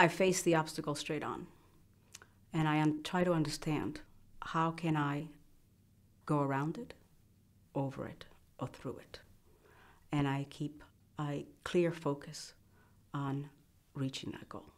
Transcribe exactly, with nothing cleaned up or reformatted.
I face the obstacle straight on, and I un- try to understand how can I go around it, over it, or through it. And I keep a clear focus on reaching that goal.